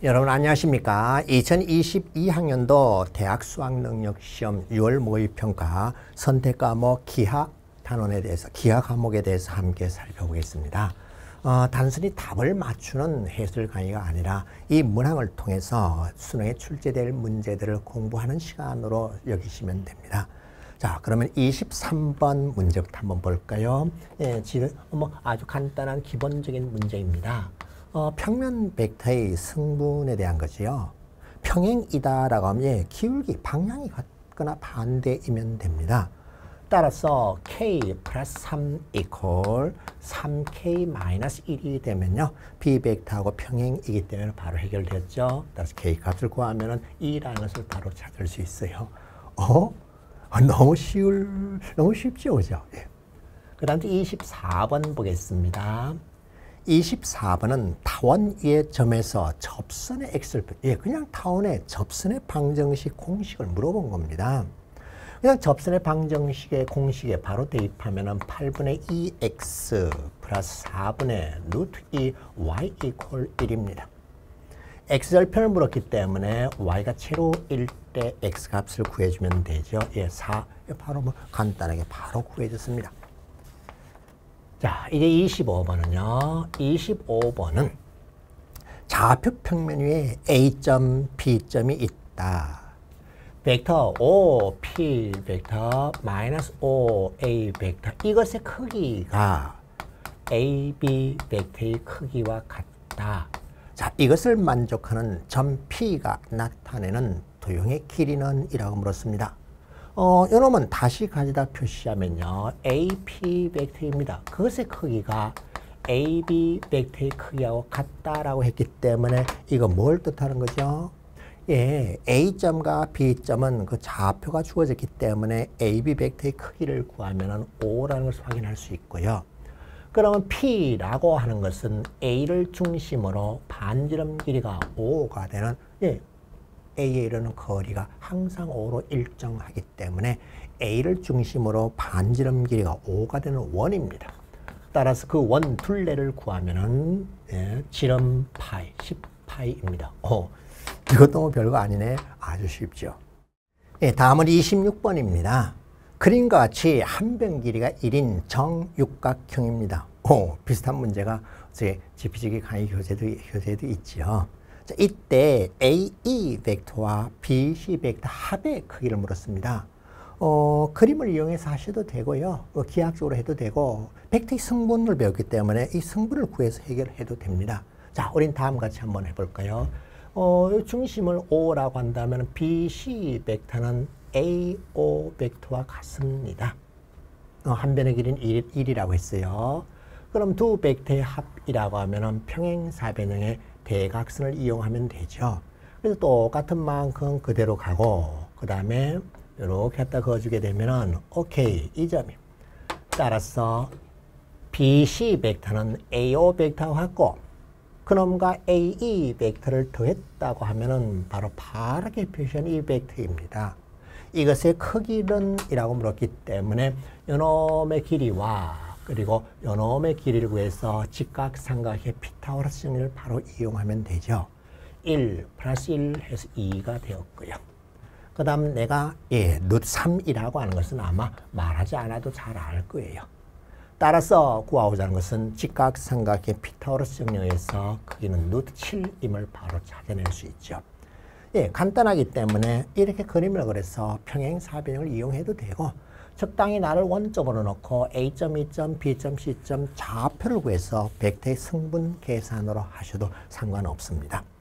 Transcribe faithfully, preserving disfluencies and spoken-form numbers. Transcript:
여러분 안녕하십니까? 이천이십이 학년도 대학 수학능력시험 유월 모의평가 선택과목 기하 단원에 대해서 기하 과목에 대해서 함께 살펴보겠습니다. 어, 단순히 답을 맞추는 해설 강의가 아니라 이 문항을 통해서 수능에 출제될 문제들을 공부하는 시간으로 여기시면 됩니다. 자, 그러면 이십삼 번 문제부터 한번 볼까요? 예, 지금 뭐 아주 간단한 기본적인 문제입니다. 어, 평면 벡터의 승분에 대한 거지요. 평행이다라고 하면 예, 기울기, 방향이 같거나 반대이면 됩니다. 따라서 k 플러스 삼 이퀄 삼 케이 마이너스 일이 되면요. B벡터하고 평행이기 때문에 바로 해결되었죠. 따라서 k 값을 구하면 이라는 것을 바로 찾을 수 있어요. 어? 아, 너무 쉬울, 너무 쉽죠, 그죠? 예. 그 다음 이십사 번 보겠습니다. 이십사 번은 타원 위의 점에서 접선의 x를, 예, 그냥 타원의 접선의 방정식 공식을 물어본 겁니다. 그냥 접선의 방정식의 공식에 바로 대입하면 팔분의 이 엑스 플러스 사분의 루트 이 와이 이퀄 일입니다. x절편을 물었기 때문에 y가 제로일 때 x 값을 구해주면 되죠. 예, 사, 바로 뭐 간단하게 바로 구해줬습니다. 자, 이제 이십오 번은요. 이십오 번은 좌표 평면 위에 A점, B점이 있다. 벡터 O, P 벡터 마이너스 O, A 벡터 이것의 크기가 A, B 벡터의 크기와 같다. 자, 이것을 만족하는 점 P가 나타내는 도형의 길이는 이라고 물었습니다. 어, 이놈은 다시 가져다 표시하면요. 에이 피 벡터입니다. 그것의 크기가 에이 비 벡터의 크기하고 같다라고 했기 때문에 이거 뭘 뜻하는 거죠? 예, A점과 B점은 그 좌표가 주어졌기 때문에 에이 비 벡터의 크기를 구하면 오라는 것을 확인할 수 있고요. 그러면 P라고 하는 것은 A를 중심으로 반지름 길이가 오가 되는 예, A에 이르는 거리가 항상 오로 일정하기 때문에 A를 중심으로 반지름 길이가 오가 되는 원입니다. 따라서 그 원 둘레를 구하면은 예, 지름 파이, 십 파이입니다. 오, 이것도 뭐 별거 아니네. 아주 쉽죠. 예, 다음은 이십육 번입니다. 그림과 같이 한 변 길이가 일인 정육각형입니다. 오, 비슷한 문제가 제 지피지기 강의 교재도, 교재도 있죠. 자, 이때 에이 이 벡터와 비 씨 벡터 합의 크기를 물었습니다. 어, 그림을 이용해서 하셔도 되고요. 어, 기하학적으로 해도 되고 벡터의 성분을 배웠기 때문에 이 성분을 구해서 해결해도 됩니다. 자, 우린 다음 같이 한번 해볼까요? 어, 중심을 O라고 한다면 비 씨 벡터는 에이 오 벡터와 같습니다. 어, 한 변의 길이는 일, 일이라고 했어요. 그럼 두 벡터의 합이라고 하면 평행사변형의 대각선을 이용하면 되죠. 그래서 똑같은 만큼 그대로 가고 그 다음에 이렇게 갖다 그어주게 되면은 오케이 이 점이 따라서 비 씨 벡터는 에이 오 벡터와 같고 그놈과 에이 이 벡터를 더했다고 하면은 바로 파랗게 표시한 이 벡터입니다. 이것의 크기는 이라고 물었기 때문에 이놈의 길이와 그리고 요놈의 길이를 구해서 직각삼각의 피타고라스 정리를 바로 이용하면 되죠. 일 플러스 일 해서 이가 되었고요. 그 다음 내가 예, 루트 삼이라고 하는 것은 아마 말하지 않아도 잘 알 거예요. 따라서 구하고자 하는 것은 직각삼각의 피타고라스 정리에서 크기는 루트 칠임을 바로 찾아낼 수 있죠. 예, 간단하기 때문에 이렇게 그림을 그려서 평행사변형을 이용해도 되고 적당히 나를 원점으로 놓고 A점, E점, B점, C점 좌표를 구해서 벡터의 성분 계산으로 하셔도 상관없습니다.